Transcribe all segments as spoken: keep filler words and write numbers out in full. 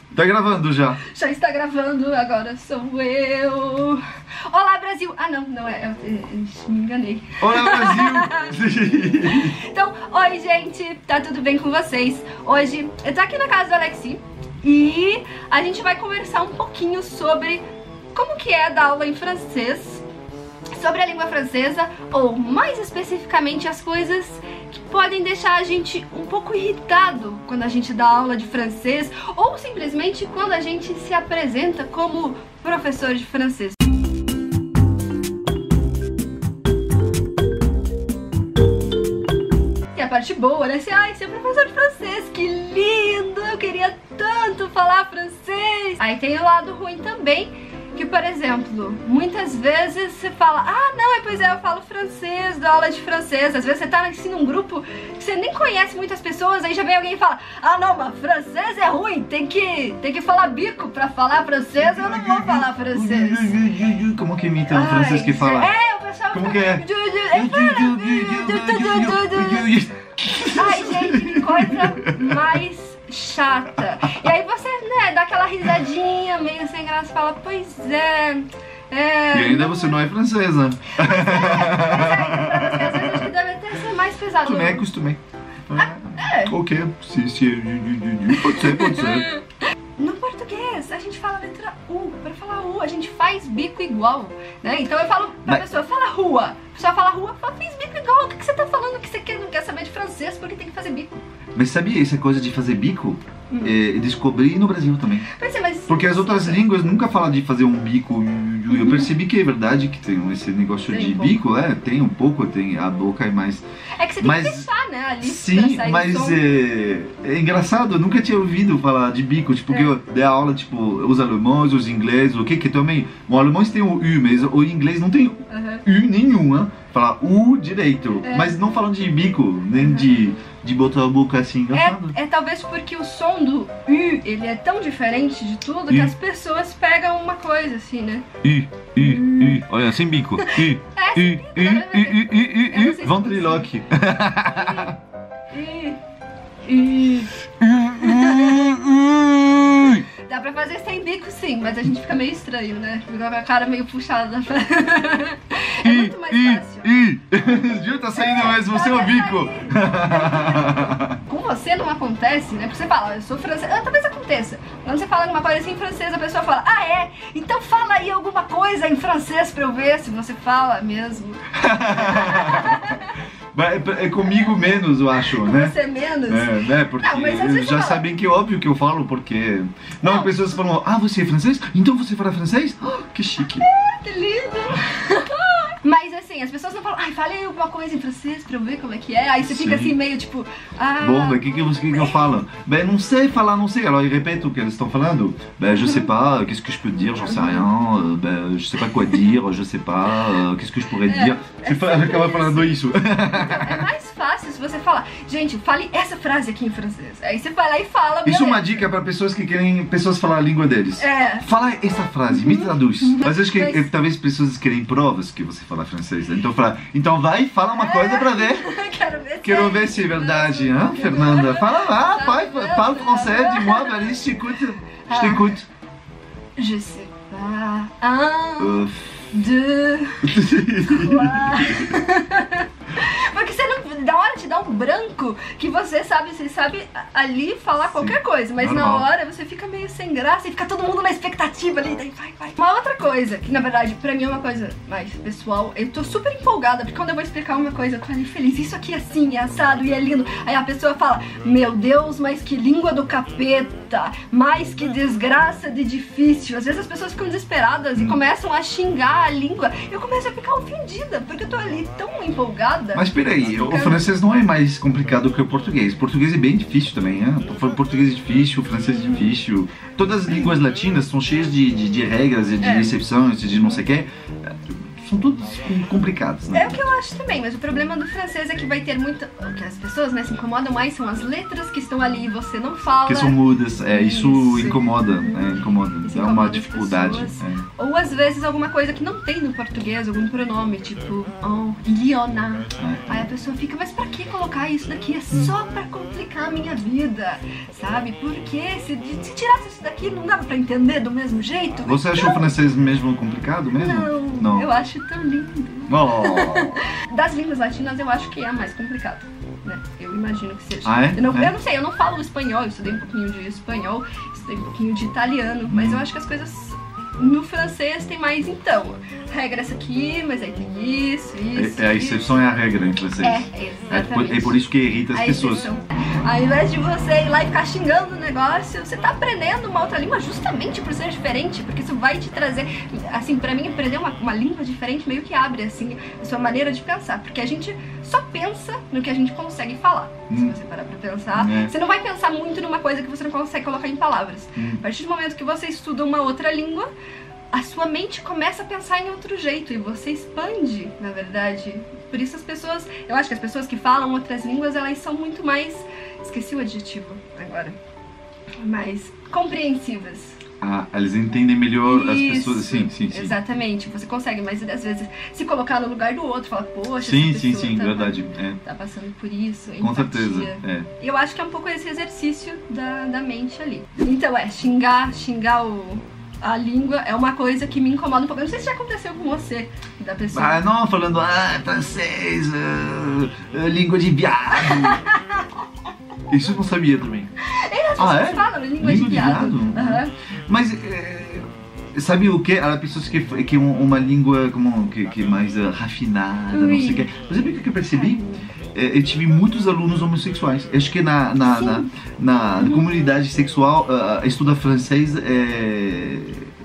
Tá gravando já. Já está gravando, agora sou eu. Olá, Brasil. Ah, não, não é, eu, eu, eu me enganei. Olá, Brasil. Então, oi, gente, tá tudo bem com vocês? Hoje eu tô aqui na casa do Alexi e a gente vai conversar um pouquinho sobre como que é dar aula em francês, sobre a língua francesa, ou mais especificamente as coisas que podem deixar a gente um pouco irritado quando a gente dá aula de francês, ou simplesmente quando a gente se apresenta como professor de francês. E a parte boa, né? Assim, ai, ser professor de francês, que lindo! Eu queria tanto falar francês! Aí tem o lado ruim também, que, por exemplo, muitas vezes você fala, ah, não, é, pois é, eu falo francês, dou aula de francês. Às vezes você tá assim, num grupo que você nem conhece muitas pessoas, aí já vem alguém e fala, ah, não, mas francês é ruim, tem que, tem que falar bico pra falar francês, eu não vou falar francês. Como que imita um francês que fala? É, o pessoal Como que é? Ai, gente, que coisa mais chata. E aí você, né, dá aquela risadinha meio sem graça e fala, pois é, é... E ainda você não é francesa. Mas é, mas é, pra você às vezes acho que deve até ser mais pesado. Costumei, costumei. É. Ok, se, se, pode ser, pode ser. No português, a gente fala a letra U. Pra falar U, a gente faz bico igual, né? Então eu falo pra Mas... pessoa, fala rua. A pessoa fala rua, fala, fez bico igual. O que, que você tá falando que você quer, não quer saber de francês porque tem que fazer bico? Mas sabia essa coisa de fazer bico? Hum. É, descobri no Brasil também. Mas, mas, porque as outras línguas nunca falam de fazer um bico. Eu percebi que é verdade que tem esse negócio tem de um bico, é, tem um pouco, tem a boca é mais... É que você tem mas, que fechar, né, ali. Sim, mas é, é engraçado, eu nunca tinha ouvido falar de bico, tipo, é. porque eu dei aula, tipo, os alemães, os ingleses, o que que também... O alemão tem o U, mas o inglês não tem uhum. U nenhum, hein? Fala U direito, é. mas não falando de bico, nem uhum. de, de botar a boca assim, engraçado. É, é talvez porque o som do U, ele é tão diferente de tudo, que I. as pessoas pegam uma coisa assim, né? I, I, I, olha, sem bico. I, é, I, I, I, I, I, I, ventriloque. I, I, Dá pra fazer sem bico sim, mas a gente fica meio estranho, né? Fica com a cara meio puxada. É muito mais fácil. Ih, Gil, tá saindo mais você o bico. Com você não acontece, né? Porque você fala, eu sou francês. Ah, talvez aconteça. Quando você fala alguma coisa assim em francês, a pessoa fala, ah, é? Então fala aí alguma coisa em francês pra eu ver se você fala mesmo. É comigo menos, eu acho, com né? Você menos? É, né? Porque não, mas já sabem que é óbvio que eu falo, porque... Não, não. Pessoas falam, ah, você é francês? Então você fala francês? Oh, que chique. Ah, que lindo. Mas assim, as pessoas não falam, ai, fale aí alguma coisa em francês pra eu ver como é que é. Aí você Sim. fica assim meio tipo, ah... Bom, o que, que, que, que eu falo? Ben, não sei falar, não sei. Alors, ils répètent o que eles estão falando. Ben, je sais pas, qu'est-ce que je peux dire, j'en sais rien. Ben, je sais pas quoi dire, je sais pas, qu'est-ce que je pourrais dire. Você é, acaba falando isso. É mais fácil se você falar, gente, fale essa frase aqui em francês. Aí você vai lá e fala, beleza. Isso é uma dica pra pessoas que querem, pessoas falar a língua deles. É. Fala essa frase, me traduz. Mas acho que Mas... talvez pessoas querem provas que você fala francês. Então fala, então vai, fala uma é. coisa pra ver. Quero ver se Quero ver se é verdade, hein, Fernanda? Fala lá, pai, fala francês, dis-moi, Valérie, je t'écoute. Je t'écoute. Je sais pas. Un, uh. deux, trois. Porque você não, da hora te dá um branco que você sabe, você sabe ali falar Sim, qualquer coisa, mas normal. Na hora você fica meio sem graça e fica todo mundo na expectativa ali, daí vai, vai. Uma outra coisa, que na verdade pra mim é uma coisa mais pessoal, eu tô super empolgada, porque quando eu vou explicar uma coisa, eu tô ali feliz, isso aqui é assim, é assado e é lindo, aí a pessoa fala, meu Deus, mas que língua do capeta, mas que desgraça de difícil. Às vezes as pessoas ficam desesperadas e começam a xingar a língua, eu começo a ficar ofendida, porque eu tô ali tão empolgada. Mas peraí, o francês não é mais complicado que o português. O português é bem difícil também, né? O português é difícil, o francês é difícil. Todas as línguas latinas são cheias de, de, de regras e de é. exceções, de não sei o que. são todos complicados, né? É o que eu acho também, mas o problema do francês é que vai ter muito... O que as pessoas, né, se incomodam mais são as letras que estão ali e você não fala. Que são mudas, é, isso, isso incomoda, é, incomoda, isso é uma dificuldade. É. Ou às vezes alguma coisa que não tem no português, algum pronome, tipo, oh, Liona. É. Aí a pessoa fica, mas pra que colocar isso daqui? É só pra complicar a minha vida, sabe? Porque se, se tirasse isso daqui não dava pra entender do mesmo jeito. Você achou o francês mesmo complicado mesmo? Não, não. Eu acho tão lindo. Oh. Das línguas latinas eu acho que é a mais complicada, né? Eu imagino que seja. Ah, é? Eu, não, é? eu não sei, eu não falo espanhol, eu estudei um pouquinho de espanhol, estudei um pouquinho de italiano, mas eu acho que as coisas no francês tem mais então. Regra essa aqui, mas aí tem isso, isso. É, é a exceção é a regra em francês. É, exatamente. É por, é por isso que irrita as a pessoas. Exceção. Ao invés de você ir lá e ficar xingando o negócio, você tá aprendendo uma outra língua justamente por ser diferente, porque isso vai te trazer, assim, pra mim aprender uma, uma língua diferente meio que abre, assim, a sua maneira de pensar, porque a gente só pensa no que a gente consegue falar. Hum. Se você parar pra pensar, é. Você não vai pensar muito numa coisa que você não consegue colocar em palavras. Hum. A partir do momento que você estuda uma outra língua, a sua mente começa a pensar em outro jeito e você expande, na verdade. Por isso as pessoas, eu acho que as pessoas que falam outras línguas, elas são muito mais, esqueci o adjetivo agora, mais compreensivas. Ah, elas entendem melhor isso, as pessoas, sim, sim, sim. Exatamente, você consegue, mas às vezes se colocar no lugar do outro, falar, poxa, sim, essa sim, pessoa sim, tá, verdade, é. tá passando por isso, com empatia. certeza, é. Eu acho que é um pouco esse exercício da, da mente ali. Então é, xingar, xingar o... a língua é uma coisa que me incomoda um pouco. Eu não sei se já aconteceu com você, da pessoa. Ah, não, falando, ah, francês, uh, língua de viado. Isso eu não sabia também. É, as ah, pessoas é? falam língua, língua de viado. De viado? Uhum. Mas, é, sabe o que? Há pessoas que, que uma língua como, que, que mais uh, refinada, Ui. não sei o que. Mas sabe o que eu percebi? Eu tive muitos alunos homossexuais. Acho que na, na, na, na uhum. comunidade sexual, uh, estudar francês é...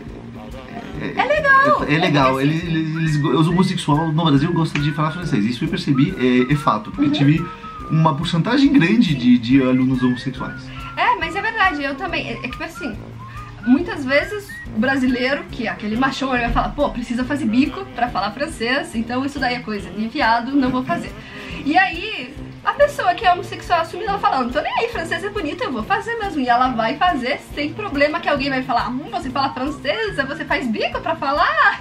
É legal! É, é legal. Eles, eles, eles, os homossexuais no Brasil gostam de falar francês. Isso eu percebi, é, é fato. Porque uhum. tive uma porcentagem grande de, de alunos homossexuais. É, mas é verdade. Eu também. É, é que assim... Muitas vezes o brasileiro, que é aquele machão, ele vai falar, pô, precisa fazer bico pra falar francês, então isso daí é coisa de viado, não vou fazer. E aí, a pessoa que é homossexual assume, ela fala, não tô nem aí, francês é bonito, eu vou fazer mesmo. E ela vai fazer sem problema, que alguém vai falar, hum, você fala francesa, você faz bico pra falar?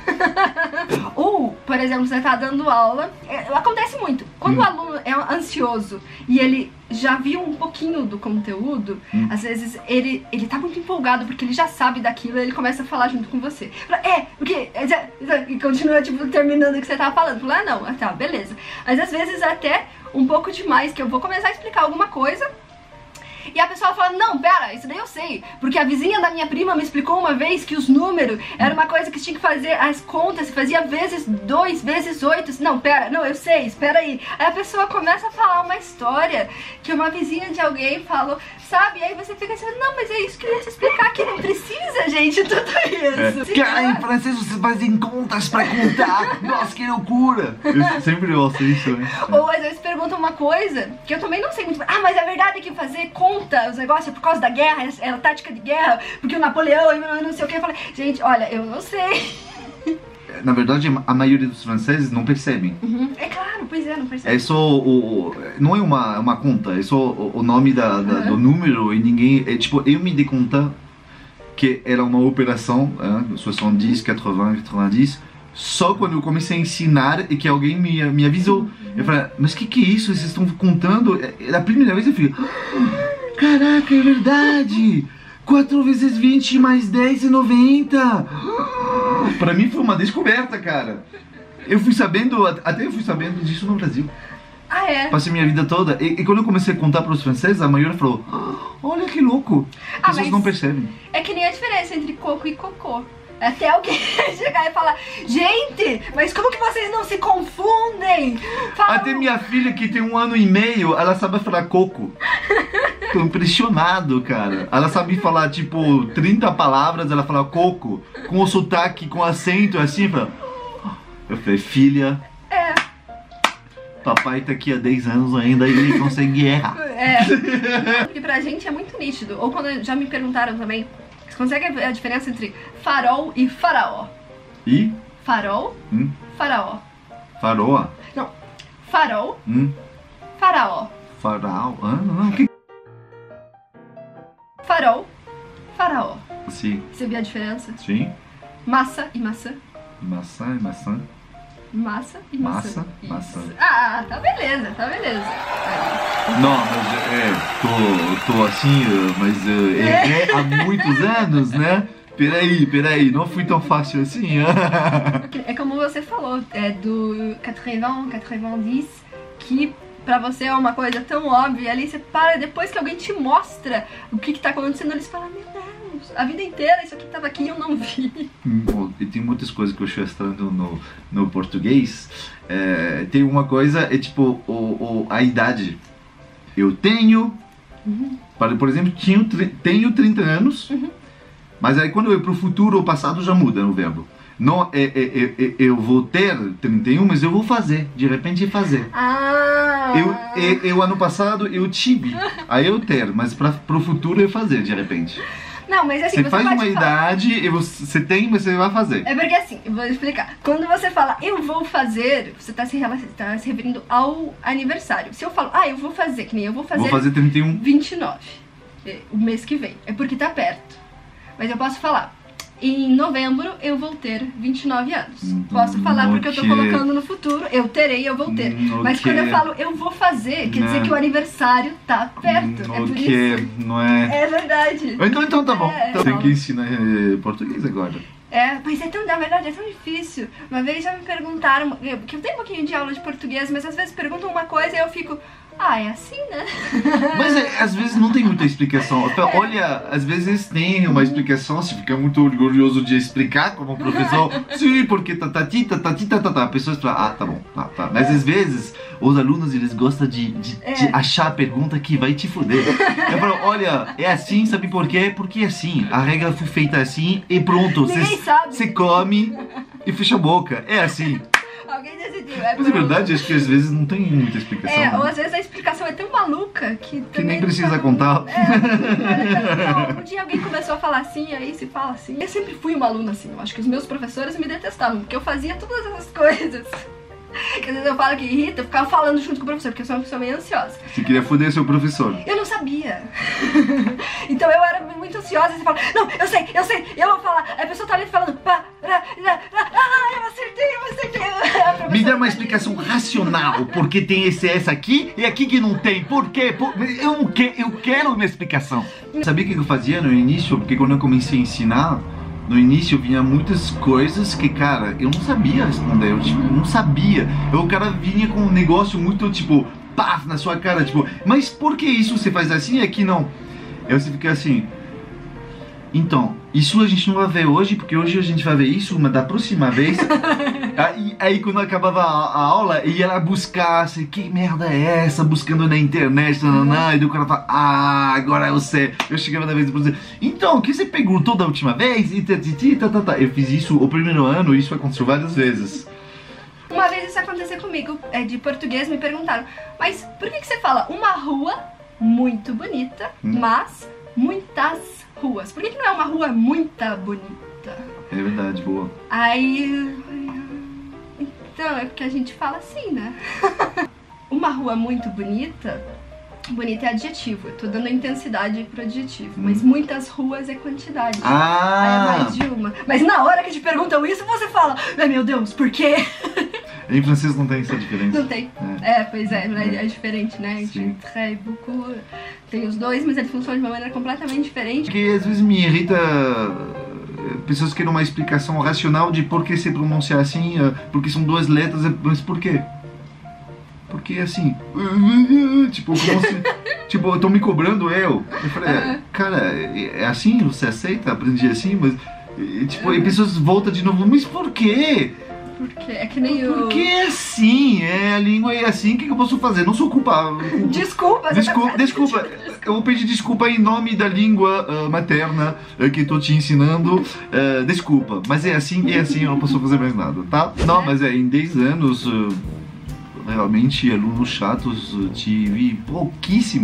Ou, por exemplo, você tá dando aula, é, acontece muito, quando hum. o aluno é ansioso e ele já viu um pouquinho do conteúdo, hum. às vezes ele, ele tá muito empolgado porque ele já sabe daquilo e ele começa a falar junto com você. É, porque... E continua, tipo, terminando o que você tava falando. Fala, ah, não, tá, beleza. Mas às vezes até um pouco demais, que eu vou começar a explicar alguma coisa e a pessoa fala, não, pera, isso daí eu sei, porque a vizinha da minha prima me explicou uma vez que os números era uma coisa que tinha que fazer as contas, fazia vezes dois, vezes oito, não, pera, não, eu sei, espera aí. Aí a pessoa começa a falar uma história que uma vizinha de alguém falou, sabe, e aí você fica assim, não, mas é isso que eu ia te explicar, que não precisa, gente, tudo isso. É. Que aí, em francês vocês fazem contas pra contar, nossa, que loucura. Eu sempre ouço isso, né? Ou às vezes perguntam uma coisa que eu também não sei muito, ah, mas é verdade que fazer conta os negócios por causa da guerra, era tática de guerra, porque o Napoleão e não sei o que, eu falei, gente, olha, eu não sei. Na verdade, a maioria dos franceses não percebem. Uhum. É claro, pois é, não percebe. É só o... Não é uma, uma conta, é só o, o nome da, da, uhum. do número e ninguém... É, tipo, eu me dei conta que era uma operação, hein, sessenta, oitenta, noventa, só quando eu comecei a ensinar e que alguém me, me avisou. Uhum. Eu falei, mas o que, que é isso? Vocês estão contando? É, a primeira vez eu fiquei... Caraca, é verdade! quatro vezes vinte mais dez é noventa! Pra mim foi uma descoberta, cara. Eu fui sabendo, até eu fui sabendo disso no Brasil. Ah, é? Passei minha vida toda. E, e quando eu comecei a contar para os franceses, a maioria falou, olha que louco. As ah, pessoas não percebem. É que nem a diferença entre coco e cocô. Até alguém chegar e falar, gente, mas como que vocês não se confundem? Fala... Até minha filha, que tem um ano e meio, ela sabe falar coco. Tô impressionado, cara. Ela sabe falar, tipo, trinta palavras, ela fala coco, com o sotaque, com acento, assim, fala... Eu falei, filha... É... Papai tá aqui há dez anos ainda e ele consegue errar. É, porque pra gente é muito nítido. Ou quando já me perguntaram também, você consegue ver a diferença entre farol e faraó? E? Farol. Hum? Faraó. Faroa? Não. Farol. Hum? Faraó. Farol? Ah, não, que... Farol. Faraó. Sim. Você viu a diferença? Sim. Massa e maçã. Maçã e maçã. Massa e Massa, maçã. maçã. Isso. Ah, tá beleza, tá beleza. Não, mas é, tô, tô assim, mas uh, errei há muitos anos, né? Peraí, peraí, não fui tão fácil assim. É como você falou, é do oitenta, oitenta, que pra você é uma coisa tão óbvia, ali você para, depois que alguém te mostra o que que tá acontecendo, eles falam, meu Deus, a vida inteira isso aqui tava aqui e eu não vi. Bom, e tem muitas coisas que eu acho estranho no, no português. É, tem uma coisa, é tipo, o, o, a idade. Eu tenho, Uhum. para, por exemplo, tinha, tenho trinta anos, Uhum. mas aí quando eu ir pro futuro ou passado já muda o verbo. Não, é, é, é, eu vou ter trinta e um, mas eu vou fazer, de repente fazer. Ah! Eu, eu, eu ano passado eu tive, aí eu ter, mas para pro futuro eu fazer, de repente. Não, mas assim, Você você faz pode uma falar. idade e você, você tem, mas você vai fazer. É porque assim, eu vou explicar. Quando você fala eu vou fazer, você tá se, rela- tá se referindo ao aniversário. Se eu falo, ah, eu vou fazer, que nem eu vou fazer, Vou fazer trinta e um. vinte e nove, é, o mês que vem. É porque tá perto. Mas eu posso falar, em novembro eu vou ter vinte e nove anos. Hum, Posso falar porque eu tô ok. colocando no futuro, eu terei, eu vou ter. Hum, Mas ok. quando eu falo eu vou fazer, quer dizer Não. que o aniversário tá perto. É por Ok, isso. não é? É verdade. Então, então tá bom. É, Então, tem não. que ensinar eh, português agora. É, mas é tão, na verdade, é tão difícil. Uma vez já me perguntaram, eu- que eu tenho um pouquinho de aula de português, mas às vezes perguntam uma coisa e eu fico, ah, é assim, né? Mas é, às vezes não tem muita explicação. Então, olha, às vezes tem uma explicação, se fica muito orgulhoso de explicar como professor. Sim, porque tatati, tatati, tatata. A pessoa fala, ah, tá bom, tá, tá. Mas às vezes os alunos eles gostam de, de, É. de achar a pergunta que vai te foder. Eu falo, olha, é assim, sabe por quê? Porque é assim. A regra foi feita assim e pronto. Ninguém sabe. Você come e fecha a boca. É assim. Alguém decidiu. É, Mas é por- verdade, acho que às vezes não tem muita explicação. É, né? ou às vezes a explicação é tão maluca que Que também nem precisa tá- contar. É, não, um dia alguém começou a falar assim, aí se fala assim. Eu sempre fui uma aluna assim, eu acho que os meus professores me detestavam, porque eu fazia todas essas coisas. Que às vezes eu falo que irrita, eu ficava falando junto com o professor, porque eu sou uma pessoa meio ansiosa. Você queria foder seu professor. Eu não sabia. Então eu era muito ansiosa e você fala, não, eu sei, eu sei, eu vou falar. Aí a pessoa tá ali falando, pá, ra, ra, ra, ah, eu acertei, eu acertei. A professora Me dá uma tá ali. explicação racional, porque tem esse S aqui e aqui que não tem. Por quê? Por... Eu não quero, eu quero uma explicação. Sabia o que eu fazia no início? Porque quando eu comecei a ensinar, no início vinha muitas coisas que, cara, eu não sabia responder, eu tipo, não sabia. Eu, o cara vinha com um negócio muito, tipo, paf, na sua cara, tipo, mas por que isso você faz assim e aqui não? Aí você fica assim, então, isso a gente não vai ver hoje, porque hoje a gente vai ver isso, mas da próxima vez... aí, aí quando acabava a, a aula, ia lá buscar, assim, que merda é essa? Buscando na internet, nananã, e daí o cara fala, ah, agora eu sei. Eu chegava da vez e falava, então, o que você perguntou da última vez? E tatiti, tá, tá, tá. Eu fiz isso o primeiro ano, e isso aconteceu várias vezes. Uma vez isso aconteceu comigo, é, de português, me perguntaram, mas por que, que você fala uma rua muito bonita, Hum. mas muitas ruas? Por que, que não é uma rua muito bonita? É verdade, boa. Aí... Então, é porque a gente fala assim, né? Uma rua muito bonita... Bonita é adjetivo, eu tô dando intensidade pro adjetivo. Hum. Mas muitas ruas é quantidade. Aí é Ah! mais de uma. Mas na hora que te perguntam isso, você fala, ai meu Deus, por quê? Em francês não tem essa diferença. Não tem. É. É, pois é, é, é diferente, né? Sim. Très beaucoup. Tem os dois, mas eles funcionam de uma maneira completamente diferente. Porque às vezes me irrita eh, pessoas que querem uma explicação racional de por que se pronunciar assim, eh, porque são duas letras, eh, mas por quê? Porque assim, tipo, como se, tipo, eu tô me cobrando eu. Eu falei, é, cara, é, é assim, você aceita, aprendi assim, mas, e, tipo, e pessoas voltam de novo, mas por quê? Porque é que nem o... Porque é assim, é, a língua é assim, o que, que eu posso fazer? Não sou culpado. Desculpa, você Desculpa, tá... desculpa, eu vou pedir desculpa em nome da língua uh, materna uh, que estou te ensinando. Uh, desculpa, mas é assim, é assim, eu não posso fazer mais nada, tá? Não, mas é, em dez anos, uh, realmente, alunos chatos, uh, tive pouquíssimos.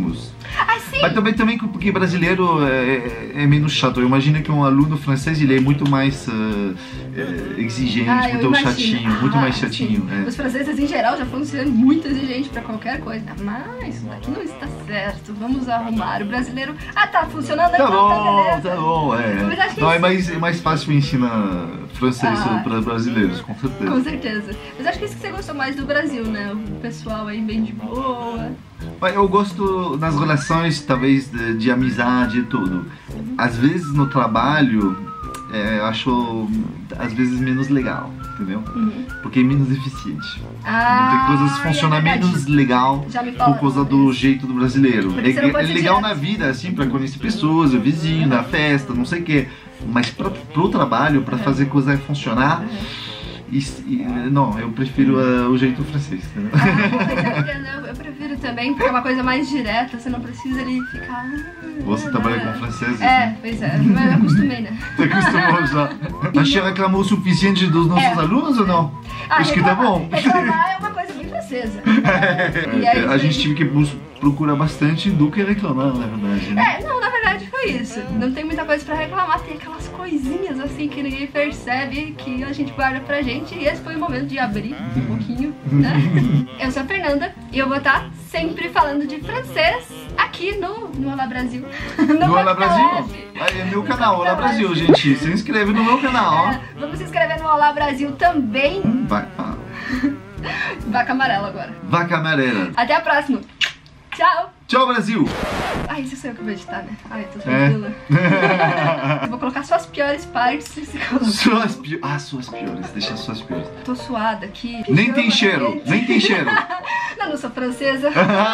Ah, sim! Mas também, também porque brasileiro é, é menos chato. Eu imagino que um aluno francês ele é muito mais uh, é, exigente, ah, muito imagino. chatinho, ah, muito mais chatinho. É. Os franceses em geral já foram sendo muito exigentes pra qualquer coisa. Mas isso daqui não está certo, vamos arrumar. O brasileiro, ah tá, funcionando, tá então bom, tá beleza. Tá bom, é. Mas acho que não, isso... é, mais, é mais fácil ensinar francês ah, para brasileiros, com certeza. Com certeza. Mas acho que isso que você gostou mais do Brasil, né? O pessoal aí bem de boa. Eu gosto nas relações, talvez, de, de amizade e tudo. Às vezes no trabalho, é, eu acho, às vezes, menos legal, entendeu? Uhum. Porque é menos eficiente. Ah, tem coisas que funcionam é menos legal por causa do jeito do brasileiro. É, é legal na vida, assim, pra conhecer pessoas, o vizinho, na festa, não sei o quê. Mas pra, pro trabalho, pra fazer coisa funcionar... E, e, não, eu prefiro uh, o jeito francês. Né? Ah, eu, eu prefiro também, porque é uma coisa mais direta, você não precisa ali ficar... Você trabalha com franceses, É, né? pois é, mas eu acostumei, né? Você acostumou já. Mas você reclamou o suficiente dos nossos é. alunos ou não? Ah, acho que tá bom. Reclamar é uma coisa bem francesa. É, e aí, a gente tive que procurar bastante do que reclamar, na verdade. Né? É, não, na verdade foi isso. Não tem muita coisa pra reclamar, tem aquelas coisinhas assim que ninguém percebe, que a gente guarda pra gente. E esse foi o momento de abrir um pouquinho, né? Eu sou a Fernanda e eu vou estar sempre falando de francês aqui no, no Olá Brasil. No, no Olá Brasil? Aí é meu canal, Olá Brasil, gente. Se inscreve no meu canal, ó. É, vamos se inscrever no Olá Brasil também. Vai. Ah. Vaca amarela agora. Vaca amarela. Até a próxima. Tchau. Tchau, Brasil. Ai, isso sou eu que vou editar, né? Ai, tô tranquila. É. Vou colocar só as piores partes. Suas piores. Ah, suas piores. Deixa suas piores. Tô suada aqui. Nem tem cheiro. Nem tem cheiro. Não, não sou francesa.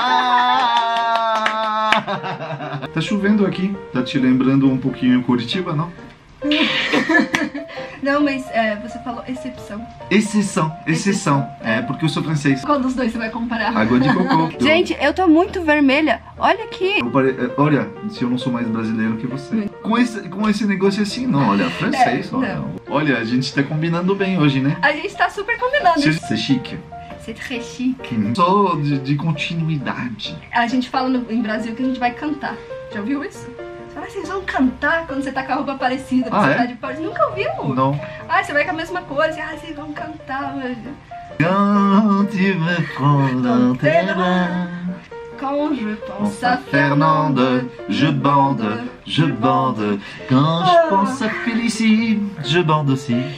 Tá chovendo aqui. Tá te lembrando um pouquinho Curitiba, não? Não, mas é, você falou exceção. Exceção, exceção. É, porque eu sou francês. Qual dos dois você vai comparar? Água de cocô. Gente, eu tô muito vermelha. Olha aqui. Pare... Olha, se eu não sou mais brasileiro que você. Com esse, com esse negócio assim, não. Olha, francês. É, olha. Não. Olha, a gente tá combinando bem hoje, né? A gente tá super combinando. C'est chique. C'est très chique. Só de, de continuidade. A gente fala no, em Brasil que a gente vai cantar. Já ouviu isso? Ah, vocês vão cantar quando você tá com a roupa parecida, ah, você é? tá de Paris. Nunca ouviu? Não. Ah, você vai com a mesma cor, assim, ah, vocês vão cantar. Quand tu me prends dans tes bras, quand je pense à Fernande, je bande, je bande. Quand je pense à Félicie, je bande aussi.